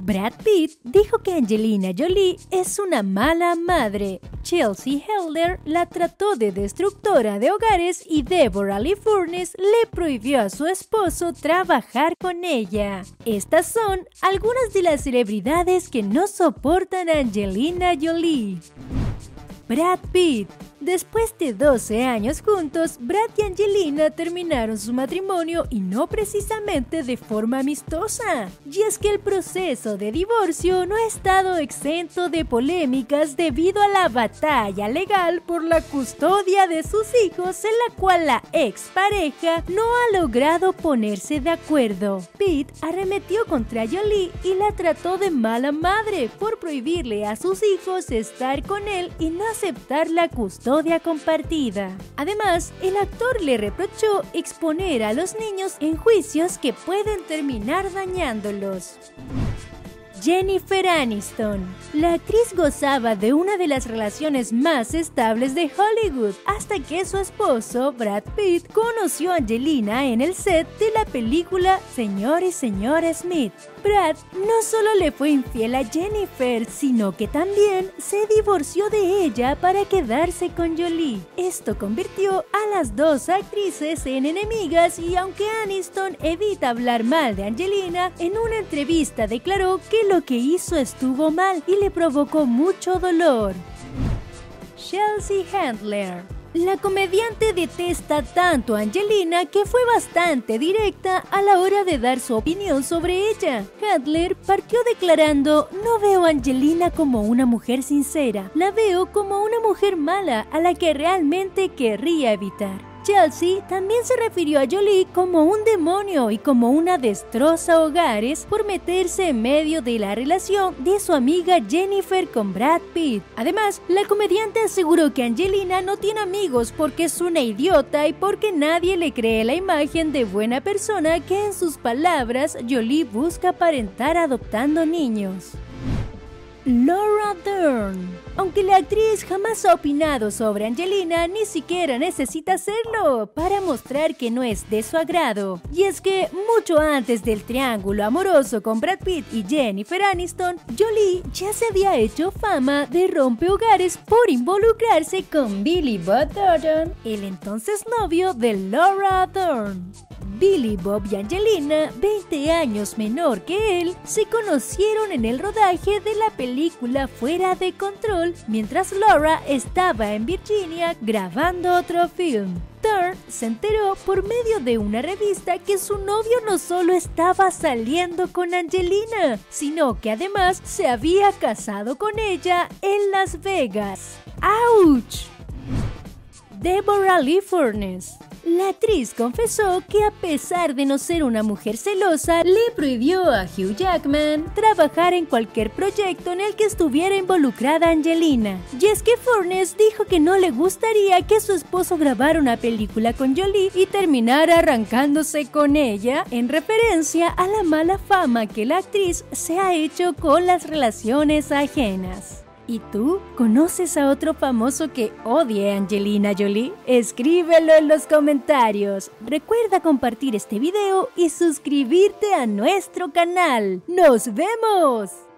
Brad Pitt dijo que Angelina Jolie es una mala madre. Chelsea Handler la trató de destructora de hogares y Deborah Lee Furness le prohibió a su esposo trabajar con ella. Estas son algunas de las celebridades que no soportan a Angelina Jolie. Brad Pitt. Después de 12 años juntos, Brad y Angelina terminaron su matrimonio y no precisamente de forma amistosa. Y es que el proceso de divorcio no ha estado exento de polémicas debido a la batalla legal por la custodia de sus hijos, en la cual la expareja no ha logrado ponerse de acuerdo. Pitt arremetió contra Jolie y la trató de mala madre por prohibirle a sus hijos estar con él y no aceptar la custodia compartida. Además, el actor le reprochó exponer a los niños en juicios que pueden terminar dañándolos. Jennifer Aniston. La actriz gozaba de una de las relaciones más estables de Hollywood hasta que su esposo, Brad Pitt, conoció a Angelina en el set de la película Señor y Señora Smith. Brad no solo le fue infiel a Jennifer, sino que también se divorció de ella para quedarse con Jolie. Esto convirtió a las dos actrices en enemigas y aunque Aniston evita hablar mal de Angelina, en una entrevista declaró que lo que hizo estuvo mal y le provocó mucho dolor. Chelsea Handler. La comediante detesta tanto a Angelina que fue bastante directa a la hora de dar su opinión sobre ella. Handler partió declarando: "No veo a Angelina como una mujer sincera, la veo como una mujer mala a la que realmente querría evitar". Chelsea también se refirió a Jolie como un demonio y como una destroza hogares por meterse en medio de la relación de su amiga Jennifer con Brad Pitt. Además, la comediante aseguró que Angelina no tiene amigos porque es una idiota y porque nadie le cree la imagen de buena persona que, en sus palabras, Jolie busca aparentar adoptando niños. Laura Dern. Aunque la actriz jamás ha opinado sobre Angelina, ni siquiera necesita hacerlo para mostrar que no es de su agrado. Y es que mucho antes del triángulo amoroso con Brad Pitt y Jennifer Aniston, Jolie ya se había hecho fama de rompehogares por involucrarse con Billy Bob Thornton, el entonces novio de Laura Dern. Billy Bob y Angelina, 20 años menor que él, se conocieron en el rodaje de la película Fuera de Control, mientras Laura estaba en Virginia grabando otro film. Thorne se enteró por medio de una revista que su novio no solo estaba saliendo con Angelina, sino que además se había casado con ella en Las Vegas. ¡Auch! Deborah Lee Furness. La actriz confesó que, a pesar de no ser una mujer celosa, le prohibió a Hugh Jackman trabajar en cualquier proyecto en el que estuviera involucrada Angelina. Y es que Furness dijo que no le gustaría que su esposo grabara una película con Jolie y terminara arrancándose con ella, en referencia a la mala fama que la actriz se ha hecho con las relaciones ajenas. ¿Y tú? ¿Conoces a otro famoso que odie a Angelina Jolie? Escríbelo en los comentarios. Recuerda compartir este video y suscribirte a nuestro canal. ¡Nos vemos!